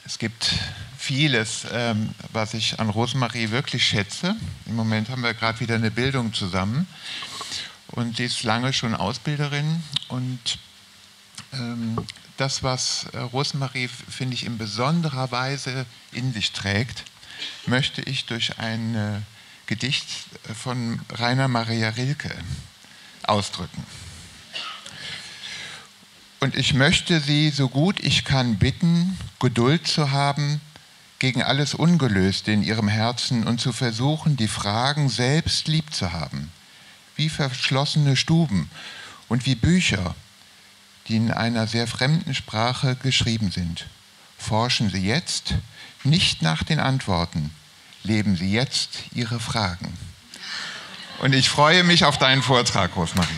Es gibt vieles, was ich an Rosemarie wirklich schätze. Im Moment haben wir gerade wieder eine Bildung zusammen und sie ist lange schon Ausbilderin und das, was Rosemarie, finde ich, in besonderer Weise in sich trägt, möchte ich durch ein Gedicht von Rainer Maria Rilke ausdrücken. Und ich möchte Sie, so gut ich kann, bitten, Geduld zu haben gegen alles Ungelöste in Ihrem Herzen und zu versuchen, die Fragen selbst lieb zu haben, wie verschlossene Stuben und wie Bücher, die in einer sehr fremden Sprache geschrieben sind. Forschen Sie jetzt nicht nach den Antworten, leben Sie jetzt Ihre Fragen. Und ich freue mich auf deinen Vortrag, Rosemarie.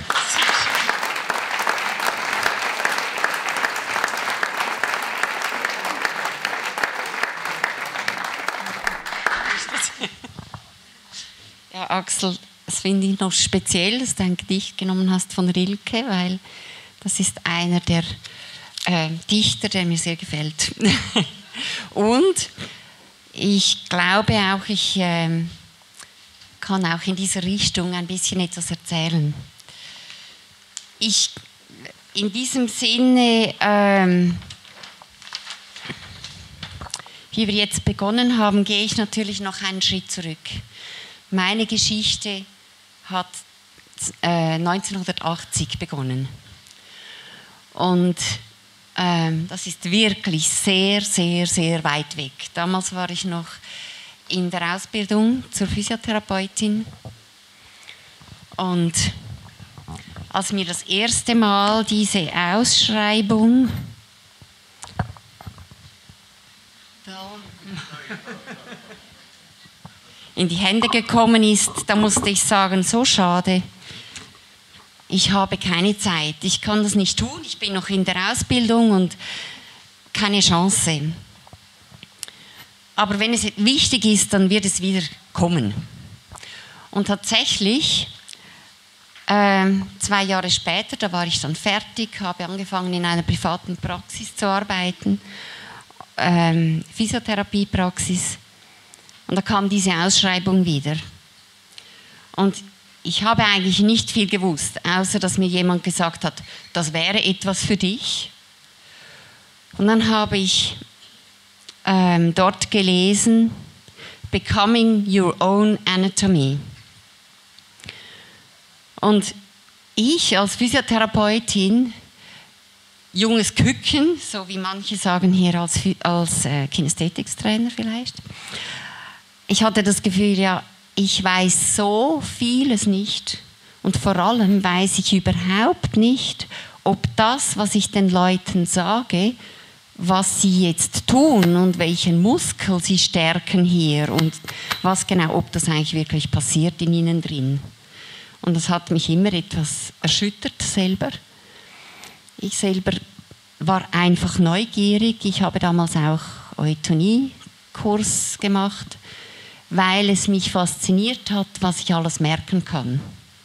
Ja, Axel, das finde ich noch speziell, dass du ein Gedicht genommen hast von Rilke, weil das ist einer der Dichter, der mir sehr gefällt. Und ich glaube auch, ich kann auch in dieser Richtung ein bisschen etwas erzählen. In diesem Sinne, wie wir jetzt begonnen haben, gehe ich natürlich noch einen Schritt zurück. Meine Geschichte hat 1980 begonnen. Und das ist wirklich sehr, sehr, sehr weit weg. Damals war ich noch in der Ausbildung zur Physiotherapeutin. Und als mir das erste Mal diese Ausschreibung in die Hände gekommen ist, da musste ich sagen, so schade, ich habe keine Zeit, ich kann das nicht tun, ich bin noch in der Ausbildung und keine Chance. Aber wenn es wichtig ist, dann wird es wieder kommen. Und tatsächlich, 2 Jahre später, da war ich dann fertig, habe angefangen in einer privaten Praxis zu arbeiten, Physiotherapiepraxis. Und da kam diese Ausschreibung wieder. Und ich habe eigentlich nicht viel gewusst, außer dass mir jemand gesagt hat, das wäre etwas für dich. Und dann habe ich dort gelesen, Becoming Your Own Anatomy. Und ich als Physiotherapeutin, junges Küken, so wie manche sagen hier als Kinesthetics-Trainer vielleicht, ich hatte das Gefühl, ja, ich weiß so vieles nicht und vor allem weiß ich überhaupt nicht, ob das, was ich den Leuten sage, was sie jetzt tun und welchen Muskel sie stärken hier und was genau, ob das eigentlich wirklich passiert in ihnen drin. Und das hat mich immer etwas erschüttert selber. Ich selber war einfach neugierig. Ich habe damals auch Eutonie-Kurs gemacht, weil es mich fasziniert hat, was ich alles merken kann.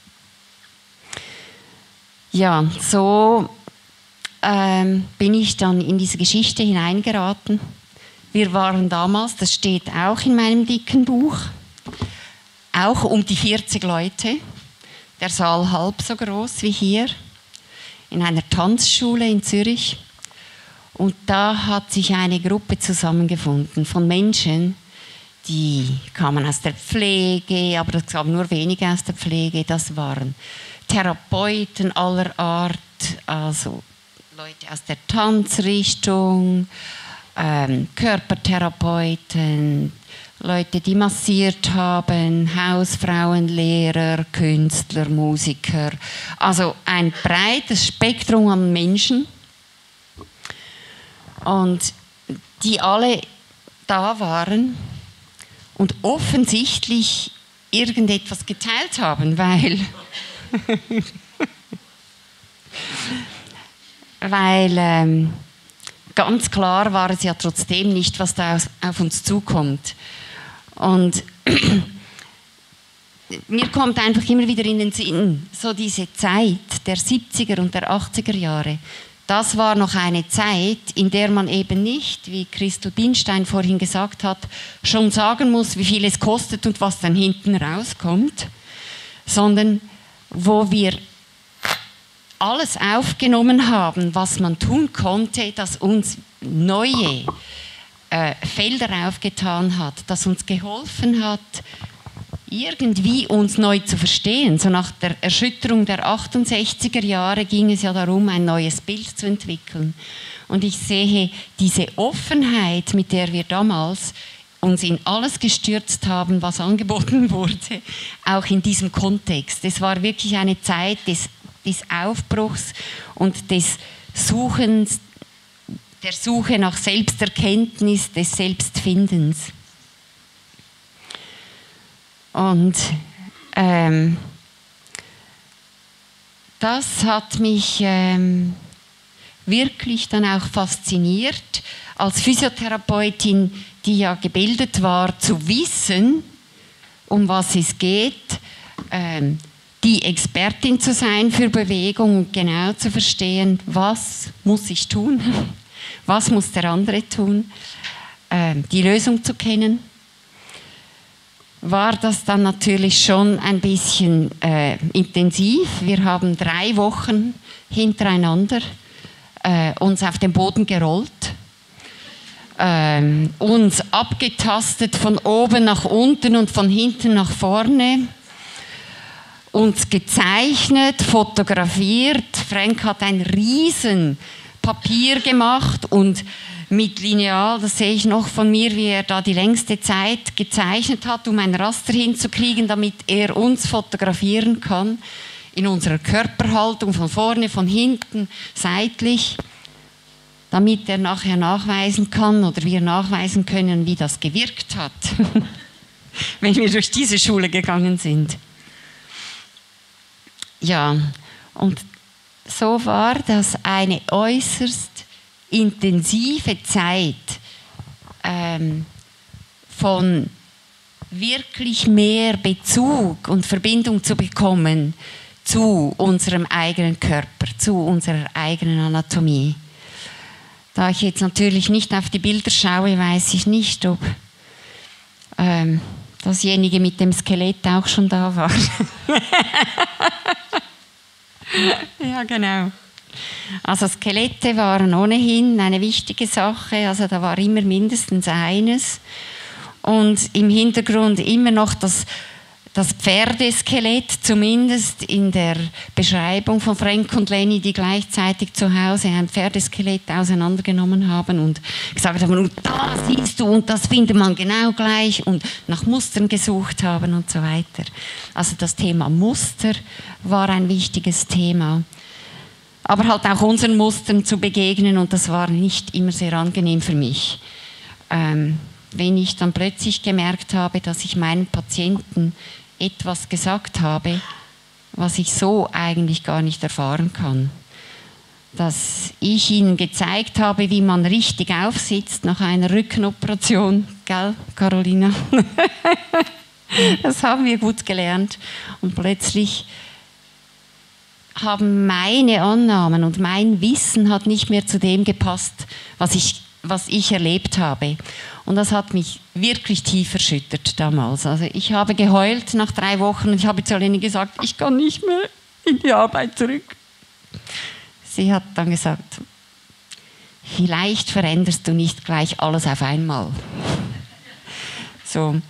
Ja, so bin ich dann in diese Geschichte hineingeraten. Wir waren damals, das steht auch in meinem dicken Buch, auch um die 40 Leute, der Saal halb so groß wie hier, in einer Tanzschule in Zürich. Und da hat sich eine Gruppe zusammengefunden von Menschen, die kamen aus der Pflege, aber das kamen nur wenige aus der Pflege. Das waren Therapeuten aller Art, also Leute aus der Tanzrichtung, Körpertherapeuten, Leute, die massiert haben, Hausfrauen, Lehrer, Künstler, Musiker. Also ein breites Spektrum an Menschen. Und die alle da waren und offensichtlich irgendetwas geteilt haben, weil ganz klar war es ja trotzdem nicht, was da auf uns zukommt. Und mir kommt einfach immer wieder in den Sinn, so diese Zeit der 70er und der 80er Jahre, das war noch eine Zeit, in der man eben nicht, wie Christel Binstein vorhin gesagt hat, schon sagen muss, wie viel es kostet und was dann hinten rauskommt, sondern wo wir alles aufgenommen haben, was man tun konnte, das uns neue Felder aufgetan hat, das uns geholfen hat, irgendwie uns neu zu verstehen. So nach der Erschütterung der 68er Jahre ging es ja darum, ein neues Bild zu entwickeln. Und ich sehe diese Offenheit, mit der wir damals uns in alles gestürzt haben, was angeboten wurde, auch in diesem Kontext. Es war wirklich eine Zeit des Aufbruchs und des Suchens, der Suche nach Selbsterkenntnis, des Selbstfindens. Und das hat mich wirklich dann auch fasziniert, als Physiotherapeutin, die ja gebildet war, zu wissen, um was es geht, die Expertin zu sein für Bewegung und genau zu verstehen, was muss ich tun, was muss der andere tun, die Lösung zu kennen. War das dann natürlich schon ein bisschen intensiv. Wir haben 3 Wochen hintereinander uns auf den Boden gerollt, uns abgetastet von oben nach unten und von hinten nach vorne, uns gezeichnet, fotografiert. Frank hat ein riesen Papier gemacht und mit Lineal, das sehe ich noch von mir, wie er da die längste Zeit gezeichnet hat, um ein Raster hinzukriegen, damit er uns fotografieren kann, in unserer Körperhaltung, von vorne, von hinten, seitlich, damit er nachher nachweisen kann oder wir nachweisen können, wie das gewirkt hat, wenn wir durch diese Schule gegangen sind. Ja, und so war das eine äußerst intensive Zeit von wirklich mehr Bezug und Verbindung zu bekommen zu unserem eigenen Körper, zu unserer eigenen Anatomie. Da ich jetzt natürlich nicht auf die Bilder schaue, weiß ich nicht, ob dasjenige mit dem Skelett auch schon da war. Ja, genau. Also Skelette waren ohnehin eine wichtige Sache, also da war immer mindestens eines und im Hintergrund immer noch das Pferdeskelett, zumindest in der Beschreibung von Frank und Leni, die gleichzeitig zu Hause ein Pferdeskelett auseinandergenommen haben und gesagt haben, und da siehst du, und das findet man genau gleich und nach Mustern gesucht haben und so weiter. Also das Thema Muster war ein wichtiges Thema. Aber halt auch unseren Mustern zu begegnen und das war nicht immer sehr angenehm für mich. Wenn ich dann plötzlich gemerkt habe, dass ich meinen Patienten etwas gesagt habe, was ich so eigentlich gar nicht erfahren kann. Dass ich ihnen gezeigt habe, wie man richtig aufsitzt nach einer Rückenoperation, gell, Carolina? Das haben wir gut gelernt und plötzlich haben meine Annahmen und mein Wissen hat nicht mehr zu dem gepasst, was ich erlebt habe. Und das hat mich wirklich tief erschüttert damals. Also ich habe geheult nach 3 Wochen und ich habe zu Leni gesagt, ich kann nicht mehr in die Arbeit zurück. Sie hat dann gesagt, vielleicht veränderst du nicht gleich alles auf einmal. So.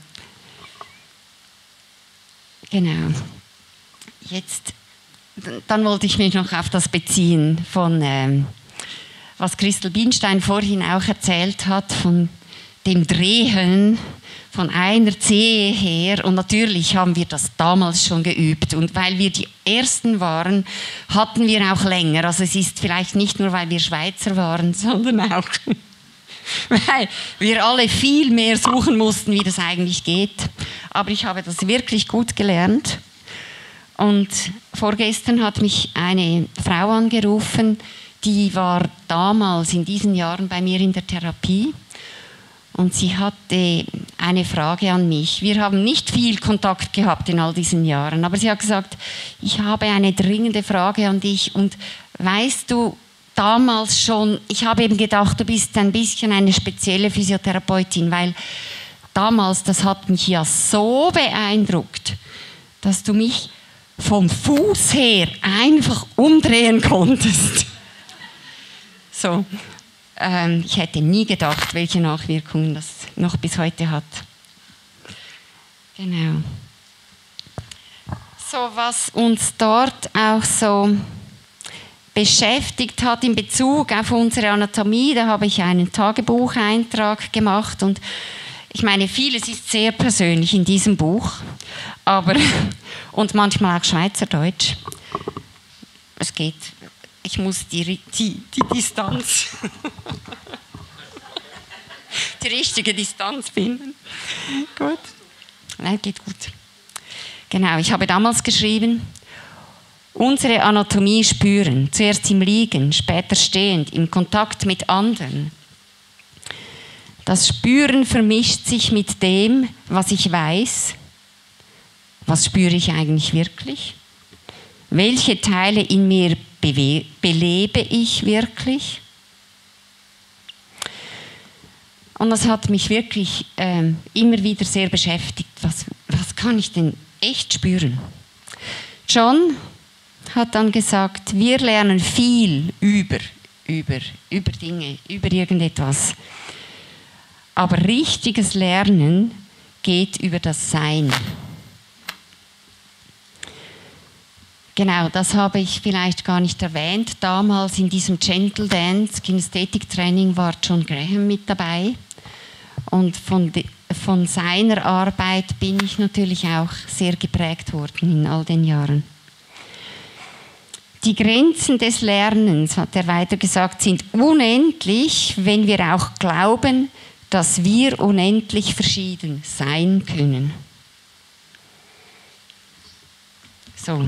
Genau. Jetzt, dann wollte ich mich noch auf das beziehen von was Christel Binstein vorhin auch erzählt hat, von dem Drehen von einer Zehe her. Und natürlich haben wir das damals schon geübt. Und weil wir die Ersten waren, hatten wir auch länger. Also es ist vielleicht nicht nur, weil wir Schweizer waren, sondern auch, weil wir alle viel mehr suchen mussten, wie das eigentlich geht. Aber ich habe das wirklich gut gelernt. Und vorgestern hat mich eine Frau angerufen, die war damals in diesen Jahren bei mir in der Therapie und sie hatte eine Frage an mich. Wir haben nicht viel Kontakt gehabt in all diesen Jahren, aber sie hat gesagt, ich habe eine dringende Frage an dich und weißt du, damals schon, ich habe eben gedacht, du bist ein bisschen eine spezielle Physiotherapeutin, weil damals, das hat mich ja so beeindruckt, dass du mich vom Fuß her einfach umdrehen konntest. So, ich hätte nie gedacht, welche Nachwirkungen das noch bis heute hat. Genau. So, was uns dort auch so beschäftigt hat in Bezug auf unsere Anatomie, da habe ich einen Tagebucheintrag gemacht und ich meine, vieles ist sehr persönlich in diesem Buch, aber und manchmal auch Schweizerdeutsch. Es geht, ich muss die Distanz, die richtige Distanz finden. Gut, nein, geht gut. Genau, ich habe damals geschrieben, unsere Anatomie spüren, zuerst im Liegen, später stehend, im Kontakt mit anderen. Das Spüren vermischt sich mit dem, was ich weiß. Was spüre ich eigentlich wirklich? Welche Teile in mir belebe ich wirklich? Und das hat mich wirklich immer wieder sehr beschäftigt. Was kann ich denn echt spüren? John hat dann gesagt, wir lernen viel über Dinge, über irgendetwas. Aber richtiges Lernen geht über das Sein. Genau, das habe ich vielleicht gar nicht erwähnt. Damals in diesem Gentle Dance Kinesthetic Training war John Graham mit dabei. Und von seiner Arbeit bin ich natürlich auch sehr geprägt worden in all den Jahren. Die Grenzen des Lernens, hat er weiter gesagt, sind unendlich, wenn wir auch glauben, dass wir unendlich verschieden sein können. So.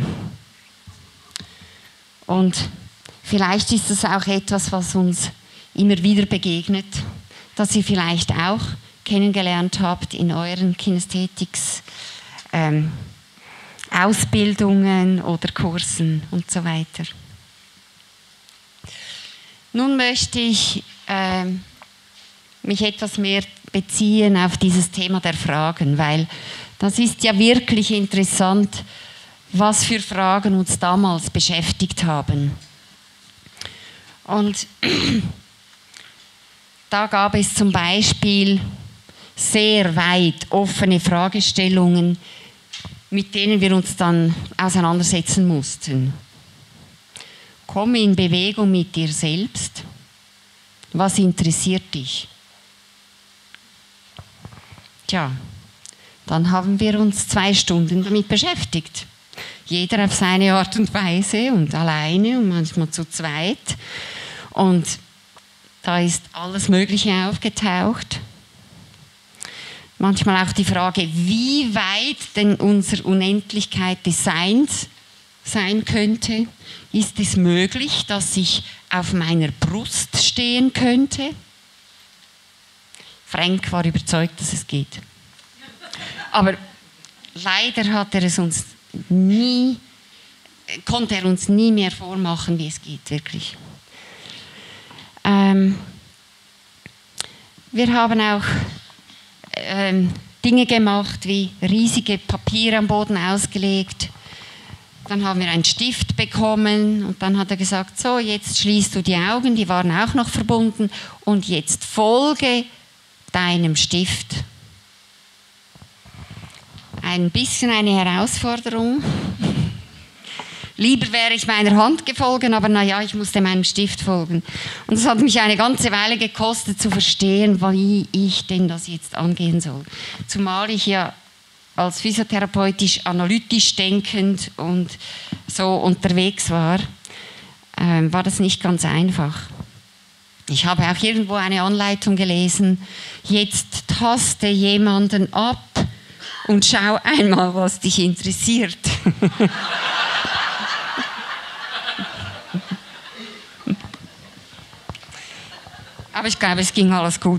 Und vielleicht ist das auch etwas, was uns immer wieder begegnet, dass ihr vielleicht auch kennengelernt habt in euren Kinesthetics, Ausbildungen oder Kursen und so weiter. Nun möchte ich mich etwas mehr beziehen auf dieses Thema der Fragen, weil das ist ja wirklich interessant, was für Fragen uns damals beschäftigt haben. Und da gab es zum Beispiel sehr weit offene Fragestellungen, mit denen wir uns dann auseinandersetzen mussten. Komme in Bewegung mit dir selbst. Was interessiert dich? Tja, dann haben wir uns 2 Stunden damit beschäftigt. Jeder auf seine Art und Weise und alleine und manchmal zu zweit. Und da ist alles Mögliche aufgetaucht. Manchmal auch die Frage, wie weit denn unsere Unendlichkeit des Seins sein könnte. Ist es möglich, dass ich auf meiner Brust stehen könnte? Frank war überzeugt, dass es geht. Aber leider konnte er uns nie mehr vormachen, wie es geht, wirklich. Wir haben auch Dinge gemacht, wie riesige Papiere am Boden ausgelegt. Dann haben wir einen Stift bekommen und dann hat er gesagt, so, jetzt schließt du die Augen, die waren auch noch verbunden und jetzt folge deinem Stift. Ein bisschen eine Herausforderung. Lieber wäre ich meiner Hand gefolgt, aber naja, ich musste meinem Stift folgen. Und es hat mich eine ganze Weile gekostet, zu verstehen, wie ich denn das jetzt angehen soll. Zumal ich ja als physiotherapeutisch-analytisch denkend und so unterwegs war, war das nicht ganz einfach. Ich habe auch irgendwo eine Anleitung gelesen, jetzt taste jemanden ab und schau einmal, was dich interessiert. Aber ich glaube, es ging alles gut.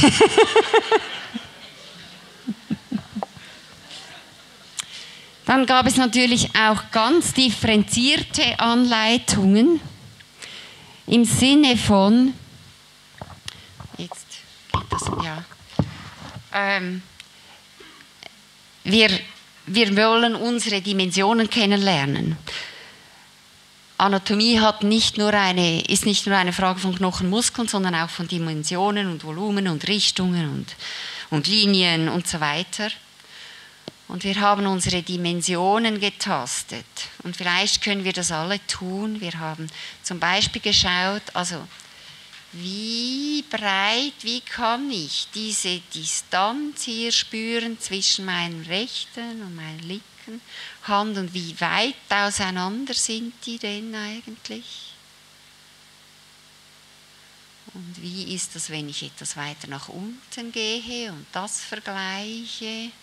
Dann gab es natürlich auch ganz differenzierte Anleitungen. im Sinne von, jetzt geht das, ja, wir wollen unsere Dimensionen kennenlernen. Anatomie ist nicht nur eine Frage von Knochen, Muskeln, sondern auch von Dimensionen und Volumen und Richtungen und Linien und so weiter. Und wir haben unsere Dimensionen getastet. Und vielleicht können wir das alle tun. Wir haben zum Beispiel geschaut, also wie breit, wie kann ich diese Distanz hier spüren zwischen meinem rechten und meiner linken Hand und wie weit auseinander sind die denn eigentlich? Und wie ist das, wenn ich etwas weiter nach unten gehe und das vergleiche?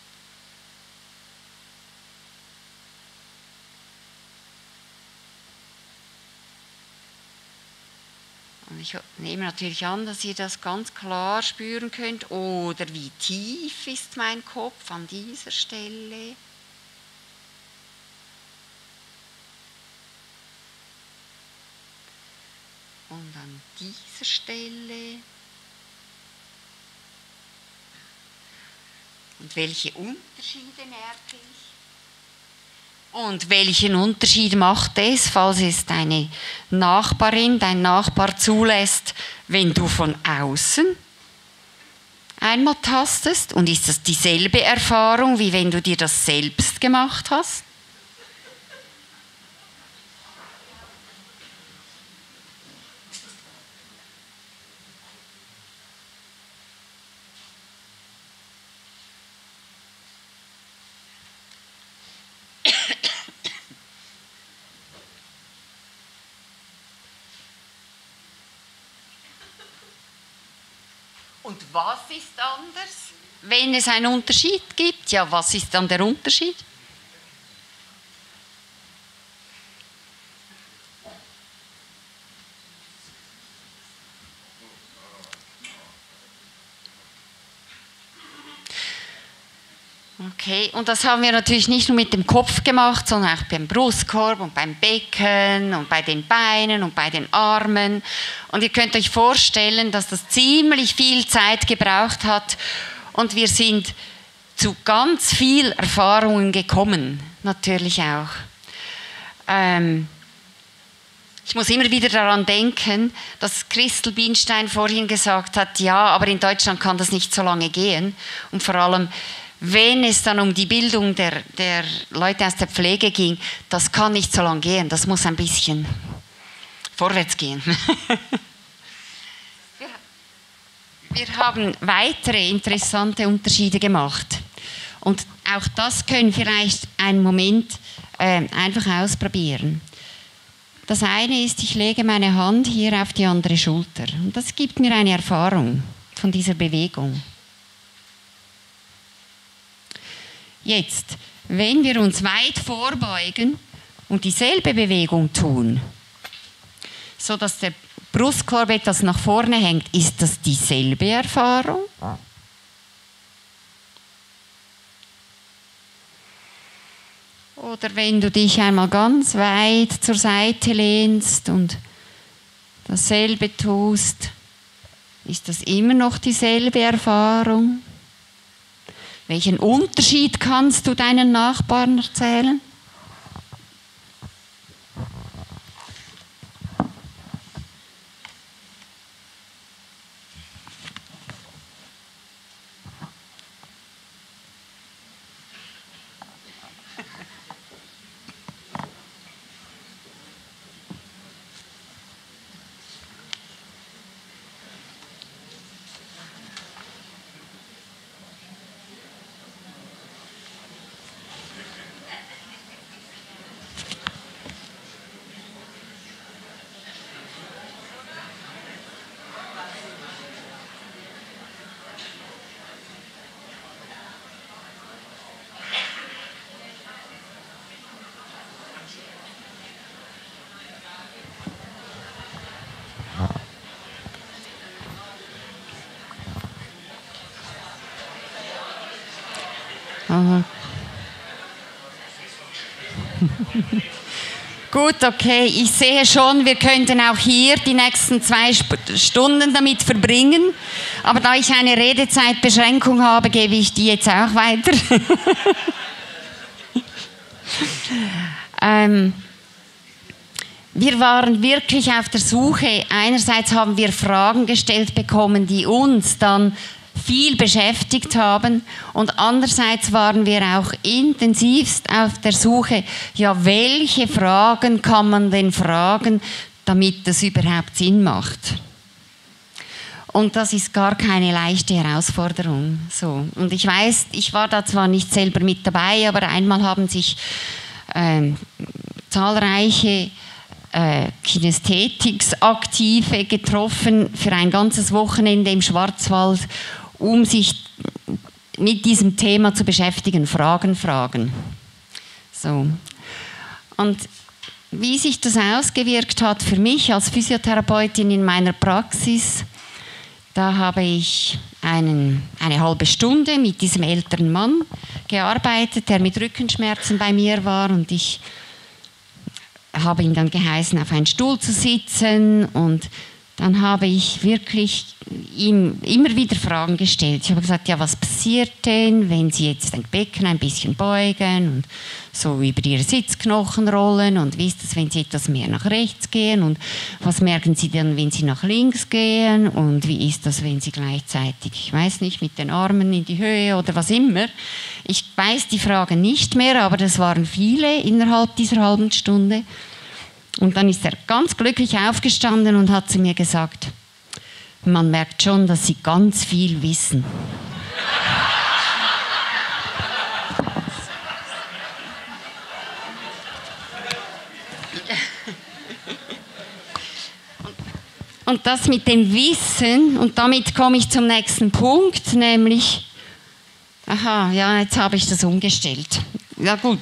Und ich nehme natürlich an, dass ihr das ganz klar spüren könnt. Oder wie tief ist mein Kopf an dieser Stelle? Und an dieser Stelle? Und welche Unterschiede merke ich? Und welchen Unterschied macht es, falls es deine Nachbarin, dein Nachbar zulässt, wenn du von außen einmal tastest? Und ist das dieselbe Erfahrung, wie wenn du dir das selbst gemacht hast? Und was ist anders? Wenn es einen Unterschied gibt, ja, was ist dann der Unterschied? Okay, und das haben wir natürlich nicht nur mit dem Kopf gemacht, sondern auch beim Brustkorb und beim Becken und bei den Beinen und bei den Armen. Und ihr könnt euch vorstellen, dass das ziemlich viel Zeit gebraucht hat und wir sind zu ganz viel Erfahrungen gekommen, natürlich auch. Ich muss immer wieder daran denken, dass Christel Bienstein vorhin gesagt hat, ja, aber in Deutschland kann das nicht so lange gehen. Und vor allem, wenn es dann um die Bildung der Leute aus der Pflege ging, das kann nicht so lange gehen, das muss ein bisschen vorwärts gehen. Wir haben weitere interessante Unterschiede gemacht. Und auch das können vielleicht einen Moment einfach ausprobieren. Das eine ist, ich lege meine Hand hier auf die andere Schulter. Und das gibt mir eine Erfahrung von dieser Bewegung. Jetzt, wenn wir uns weit vorbeugen und dieselbe Bewegung tun, sodass der Brustkorb etwas nach vorne hängt, ist das dieselbe Erfahrung? Oder wenn du dich einmal ganz weit zur Seite lehnst und dasselbe tust, ist das immer noch dieselbe Erfahrung? Welchen Unterschied kannst du deinen Nachbarn erzählen? Gut, okay. Ich sehe schon, wir könnten auch hier die nächsten 2 Stunden damit verbringen. Aber da ich eine Redezeitbeschränkung habe, gebe ich die jetzt auch weiter. Wir waren wirklich auf der Suche. Einerseits haben wir Fragen gestellt bekommen, die uns dann viel beschäftigt haben, und andererseits waren wir auch intensivst auf der Suche, ja, welche Fragen kann man denn fragen, damit das überhaupt Sinn macht. Und das ist gar keine leichte Herausforderung. So. Und ich weiß, ich war da zwar nicht selber mit dabei, aber einmal haben sich zahlreiche Kinästhetics-Aktive getroffen für ein ganzes Wochenende im Schwarzwald, um sich mit diesem Thema zu beschäftigen, Fragen. So. Und wie sich das ausgewirkt hat für mich als Physiotherapeutin in meiner Praxis, da habe ich eine halbe Stunde mit diesem älteren Mann gearbeitet, der mit Rückenschmerzen bei mir war, und ich habe ihn dann geheißen, auf einen Stuhl zu sitzen, und dann habe ich wirklich ihm immer wieder Fragen gestellt. Ich habe gesagt, ja, was passiert denn, wenn Sie jetzt ein Becken ein bisschen beugen und so über Ihre Sitzknochen rollen, und wie ist das, wenn Sie etwas mehr nach rechts gehen, und was merken Sie dann, wenn Sie nach links gehen, und wie ist das, wenn Sie gleichzeitig, ich weiß nicht, mit den Armen in die Höhe oder was immer. Ich weiß die Fragen nicht mehr, aber das waren viele innerhalb dieser halben Stunde. Und dann ist er ganz glücklich aufgestanden und hat zu mir gesagt, man merkt schon, dass Sie ganz viel wissen. Und das mit dem Wissen, und damit komme ich zum nächsten Punkt, nämlich, aha, ja, jetzt habe ich das umgestellt. Ja, gut.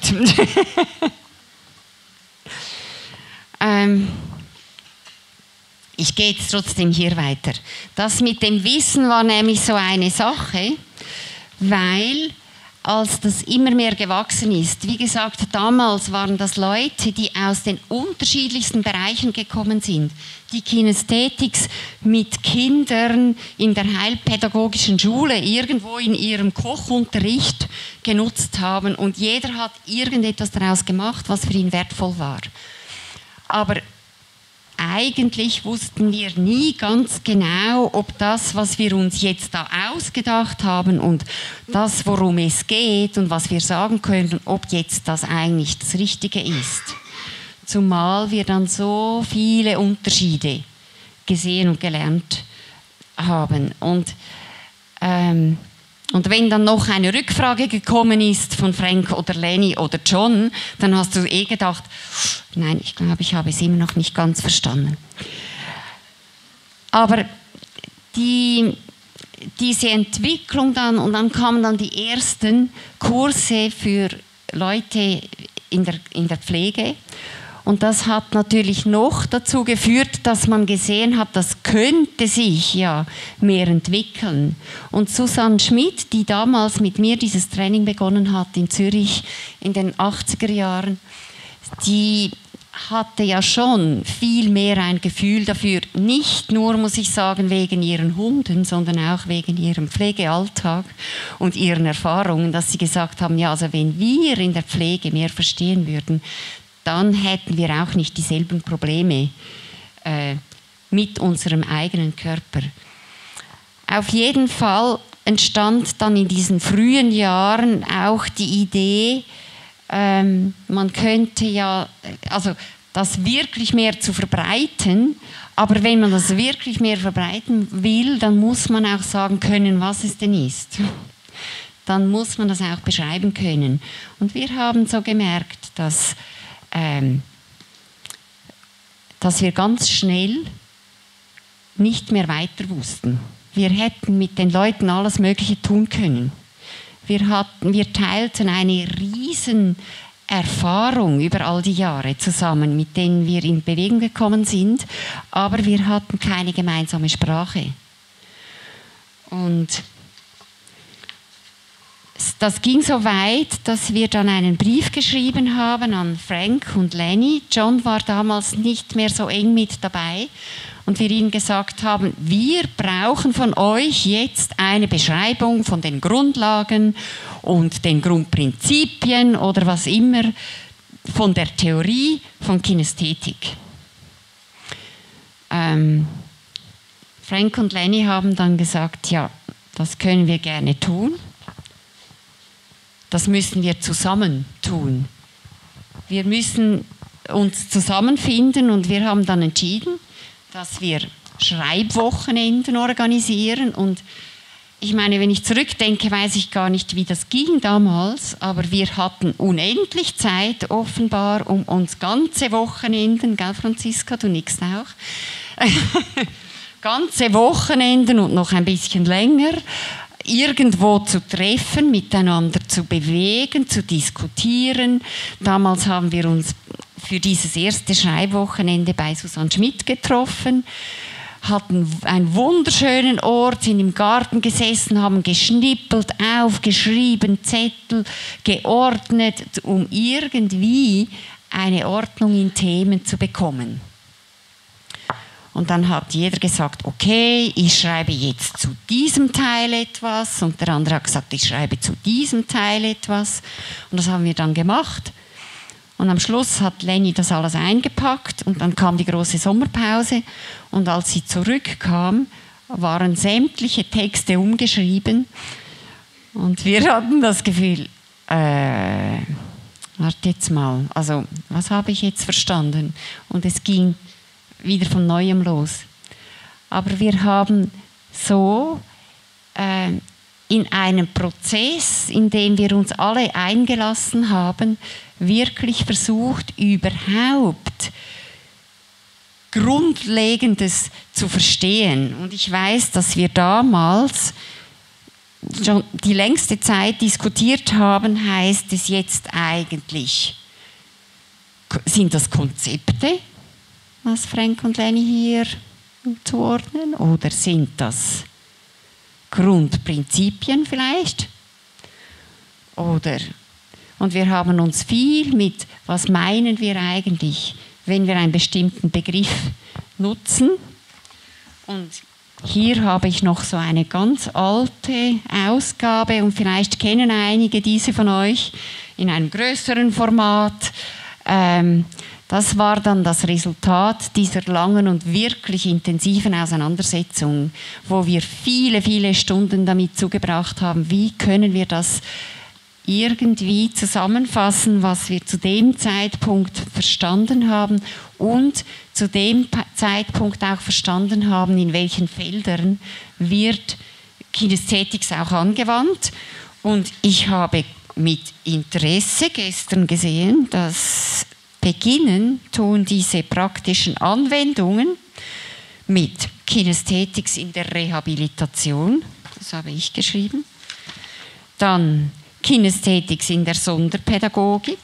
Ich gehe jetzt trotzdem hier weiter. Das mit dem Wissen war nämlich so eine Sache, weil als das immer mehr gewachsen ist, wie gesagt, damals waren das Leute, die aus den unterschiedlichsten Bereichen gekommen sind, die Kinästhetics mit Kindern in der heilpädagogischen Schule irgendwo in ihrem Kochunterricht genutzt haben, und jeder hat irgendetwas daraus gemacht, was für ihn wertvoll war. Aber eigentlich wussten wir nie ganz genau, ob das, was wir uns jetzt da ausgedacht haben und das, worum es geht und was wir sagen können, ob jetzt das eigentlich das Richtige ist. Zumal wir dann so viele Unterschiede gesehen und gelernt haben. Und wenn dann noch eine Rückfrage gekommen ist von Frank oder Leni oder John, dann hast du gedacht, nein, ich glaube, ich habe es immer noch nicht ganz verstanden. Aber diese Entwicklung dann, und dann kamen dann die ersten Kurse für Leute in der Pflege. Und das hat natürlich noch dazu geführt, dass man gesehen hat, das könnte sich ja mehr entwickeln. Und Susanne Schmidt, die damals mit mir dieses Training begonnen hat in Zürich in den 80er Jahren, die hatte ja schon viel mehr ein Gefühl dafür, nicht nur, muss ich sagen, wegen ihren Hunden, sondern auch wegen ihrem Pflegealltag und ihren Erfahrungen, dass sie gesagt haben, ja, also wenn wir in der Pflege mehr verstehen würden, dann hätten wir auch nicht dieselben Probleme mit unserem eigenen Körper. Auf jeden Fall entstand dann in diesen frühen Jahren auch die Idee, man könnte ja, also das wirklich mehr zu verbreiten, aber wenn man das wirklich mehr verbreiten will, dann muss man auch sagen können, was es denn ist. Dann muss man das auch beschreiben können. Und wir haben so gemerkt, dass wir ganz schnell nicht mehr weiter wussten. Wir hätten mit den Leuten alles Mögliche tun können. Wir teilten eine riesen Erfahrung über all die Jahre zusammen, mit denen wir in Bewegung gekommen sind, aber wir hatten keine gemeinsame Sprache. Und das ging so weit, dass wir dann einen Brief geschrieben haben an Frank und Lenny. John war damals nicht mehr so eng mit dabei. Und wir ihnen gesagt haben, wir brauchen von euch jetzt eine Beschreibung von den Grundlagen und den Grundprinzipien oder was immer von der Theorie von Kinästhetik. Frank und Lenny haben dann gesagt, ja, das können wir gerne tun. Das müssen wir zusammen tun. Wir müssen uns zusammenfinden und wir haben dann entschieden, dass wir Schreibwochenenden organisieren. Und ich meine, wenn ich zurückdenke, weiß ich gar nicht, wie das ging damals, aber wir hatten unendlich Zeit offenbar, um uns ganze Wochenenden, gell Franziska, du nickst auch, ganze Wochenenden und noch ein bisschen länger irgendwo zu treffen, miteinander zu bewegen, zu diskutieren. Damals haben wir uns für dieses erste Schreibwochenende bei Susanne Schmidt getroffen, hatten einen wunderschönen Ort, sind im Garten gesessen, haben geschnippelt, aufgeschrieben, Zettel geordnet, um irgendwie eine Ordnung in Themen zu bekommen. Und dann hat jeder gesagt, okay, ich schreibe jetzt zu diesem Teil etwas. Und der andere hat gesagt, ich schreibe zu diesem Teil etwas. Und das haben wir dann gemacht. Und am Schluss hat Lenny das alles eingepackt und dann kam die große Sommerpause. Und als sie zurückkam, waren sämtliche Texte umgeschrieben. Und wir hatten das Gefühl, warte jetzt mal, also was habe ich jetzt verstanden? Und es ging wieder von Neuem los. Aber wir haben so in einem Prozess, in dem wir uns alle eingelassen haben, wirklich versucht, überhaupt Grundlegendes zu verstehen. Und ich weiß, dass wir damals schon die längste Zeit diskutiert haben, heißt es jetzt eigentlich, sind das Konzepte, was Frank und Lenny hier zuordnen, oder sind das Grundprinzipien vielleicht? Und wir haben uns viel mit, was meinen wir eigentlich, wenn wir einen bestimmten Begriff nutzen. Und hier habe ich noch so eine ganz alte Ausgabe und vielleicht kennen einige diese von euch in einem größeren Format. Das war dann das Resultat dieser langen und wirklich intensiven Auseinandersetzung, wo wir viele, viele Stunden damit zugebracht haben, wie können wir das irgendwie zusammenfassen, was wir zu dem Zeitpunkt verstanden haben und zu dem Zeitpunkt auch verstanden haben, in welchen Feldern wird Kinästhetik auch angewandt. Und ich habe mit Interesse gestern gesehen, dass beginnen tun diese praktischen Anwendungen mit Kinästhetik in der Rehabilitation, das habe ich geschrieben, dann Kinästhetik in der Sonderpädagogik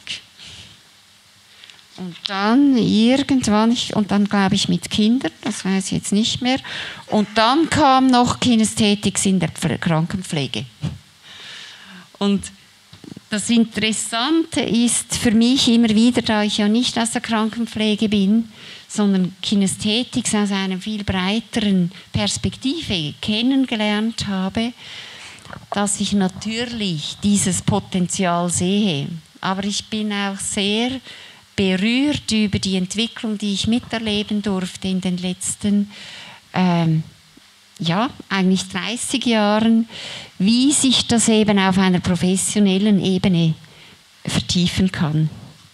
und dann irgendwann, und dann glaube ich mit Kindern, das weiß ich jetzt nicht mehr, und dann kam noch Kinästhetik in der Krankenpflege. Und das Interessante ist für mich immer wieder, da ich ja nicht aus der Krankenpflege bin, sondern Kinästhetik aus einer viel breiteren Perspektive kennengelernt habe, dass ich natürlich dieses Potenzial sehe. Aber ich bin auch sehr berührt über die Entwicklung, die ich miterleben durfte in den letzten eigentlich 30 Jahren, wie sich das eben auf einer professionellen Ebene vertiefen kann.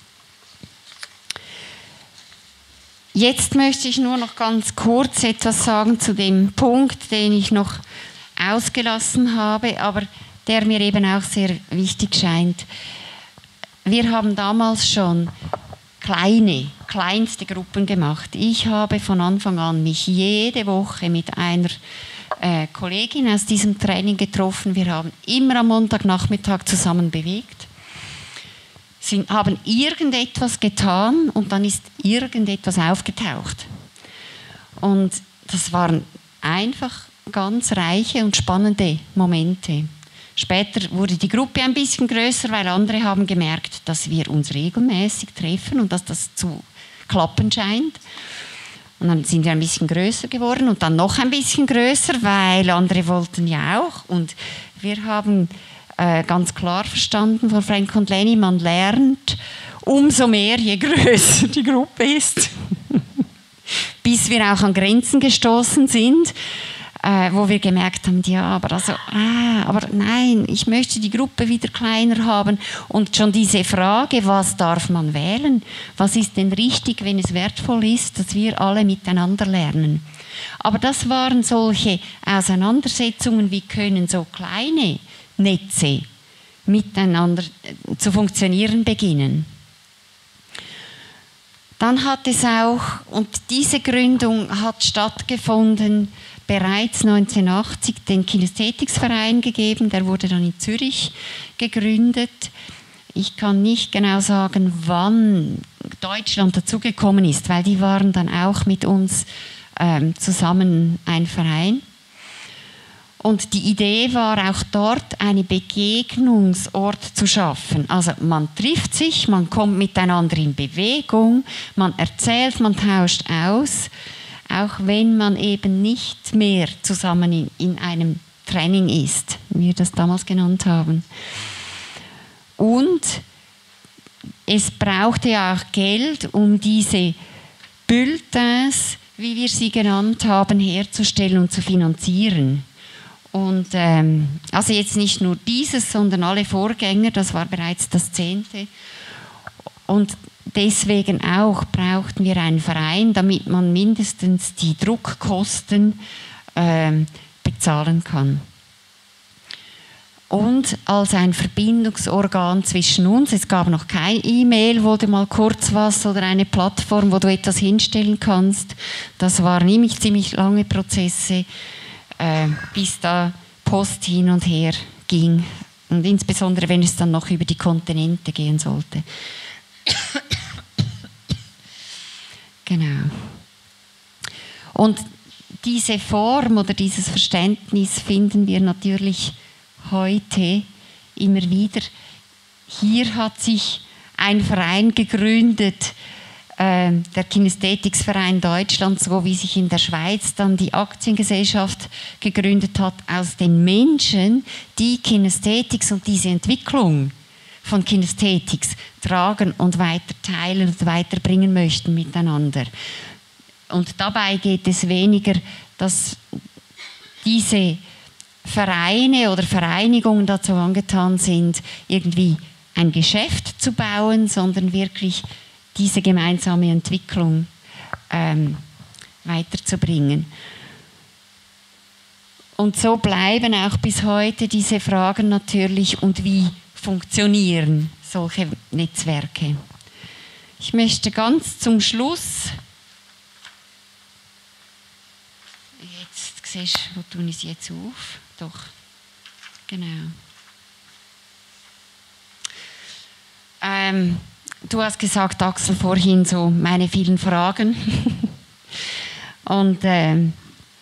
Jetzt möchte ich nur noch ganz kurz etwas sagen zu dem Punkt, den ich noch ausgelassen habe, aber der mir eben auch sehr wichtig scheint. Wir haben damals schon kleinste Gruppen gemacht. Ich habe von Anfang an mich jede Woche mit einer Kollegin aus diesem Training getroffen. Wir haben immer am Montagnachmittag zusammen bewegt, haben irgendetwas getan und dann ist irgendetwas aufgetaucht. Und das waren einfach ganz reiche und spannende Momente. Später wurde die Gruppe ein bisschen größer, weil andere haben gemerkt, dass wir uns regelmäßig treffen und dass das zu klappen scheint. Und dann sind wir ein bisschen größer geworden und dann noch ein bisschen größer, weil andere wollten ja auch. Und wir haben ganz klar verstanden von Frank und Lenny, man lernt umso mehr, je größer die Gruppe ist. Bis wir auch an Grenzen gestoßen sind, wo wir gemerkt haben, ja, aber nein, ich möchte die Gruppe wieder kleiner haben. Und schon diese Frage, was darf man wählen? Was ist denn richtig, wenn es wertvoll ist, dass wir alle miteinander lernen? Aber das waren solche Auseinandersetzungen, wie können so kleine Netze miteinander zu funktionieren beginnen. Dann hat es auch, und diese Gründung hat stattgefunden, bereits 1980 den Kinesthetics-Verein gegeben, der wurde dann in Zürich gegründet. Ich kann nicht genau sagen, wann Deutschland dazugekommen ist, weil die waren dann auch mit uns zusammen ein Verein. Und die Idee war auch dort, einen Begegnungsort zu schaffen. Also man trifft sich, man kommt miteinander in Bewegung, man erzählt, man tauscht aus, auch wenn man eben nicht mehr zusammen in einem Training ist, wie wir das damals genannt haben. Und es brauchte ja auch Geld, um diese Bulletins, wie wir sie genannt haben, herzustellen und zu finanzieren. Und also jetzt nicht nur dieses, sondern alle Vorgänger, das war bereits das 10. Und deswegen auch brauchten wir einen Verein, damit man mindestens die Druckkosten bezahlen kann. Und als ein Verbindungsorgan zwischen uns, es gab noch kein E-Mail, wo du mal kurz was oder eine Plattform, wo du etwas hinstellen kannst. Das waren nämlich ziemlich lange Prozesse, bis da Post hin und her ging. Und insbesondere, wenn es dann noch über die Kontinente gehen sollte. Genau. Und diese Form oder dieses Verständnis finden wir natürlich heute immer wieder. Hier hat sich ein Verein gegründet, der Kinesthetics-Verein Deutschland, so wie sich in der Schweiz dann die Aktiengesellschaft gegründet hat, aus den Menschen, die Kinesthetics und diese Entwicklung von Kinesthetics tragen und weiter teilen und weiterbringen möchten miteinander. Und dabei geht es weniger, dass diese Vereine oder Vereinigungen dazu angetan sind, irgendwie ein Geschäft zu bauen, sondern wirklich diese gemeinsame Entwicklung weiterzubringen. Und so bleiben auch bis heute diese Fragen natürlich, und wie funktionieren solche Netzwerke. Ich möchte ganz zum Schluss, jetzt siehst du, wo tue ich es jetzt auf? Doch, genau. Du hast gesagt, Axel, vorhin so meine vielen Fragen. Und wenn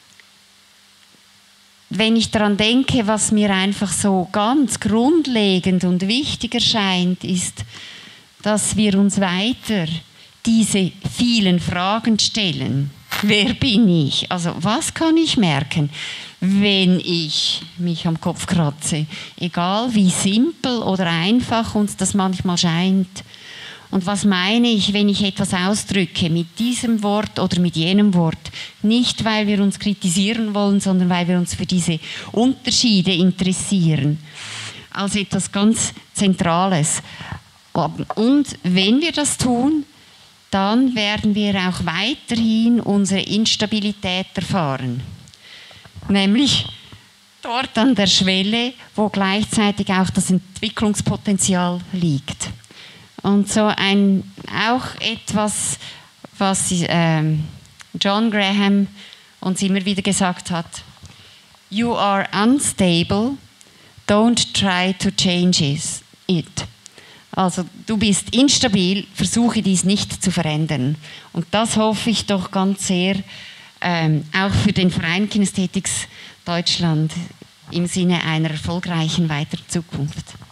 ich daran denke, was mir einfach so ganz grundlegend und wichtig erscheint, ist, dass wir uns weiter diese vielen Fragen stellen. Wer bin ich? Also was kann ich merken, wenn ich mich am Kopf kratze? Egal wie simpel oder einfach uns das manchmal scheint. Und was meine ich, wenn ich etwas ausdrücke mit diesem Wort oder mit jenem Wort? Nicht, weil wir uns kritisieren wollen, sondern weil wir uns für diese Unterschiede interessieren. Als etwas ganz Zentrales. Und wenn wir das tun, dann werden wir auch weiterhin unsere Instabilität erfahren. Nämlich dort an der Schwelle, wo gleichzeitig auch das Entwicklungspotenzial liegt. Und so auch etwas, was John Graham uns immer wieder gesagt hat: You are unstable, don't try to change it. Also du bist instabil, versuche dies nicht zu verändern. Und das hoffe ich doch ganz sehr, auch für den Verein Kinesthetics Deutschland, im Sinne einer erfolgreichen weiteren Zukunft.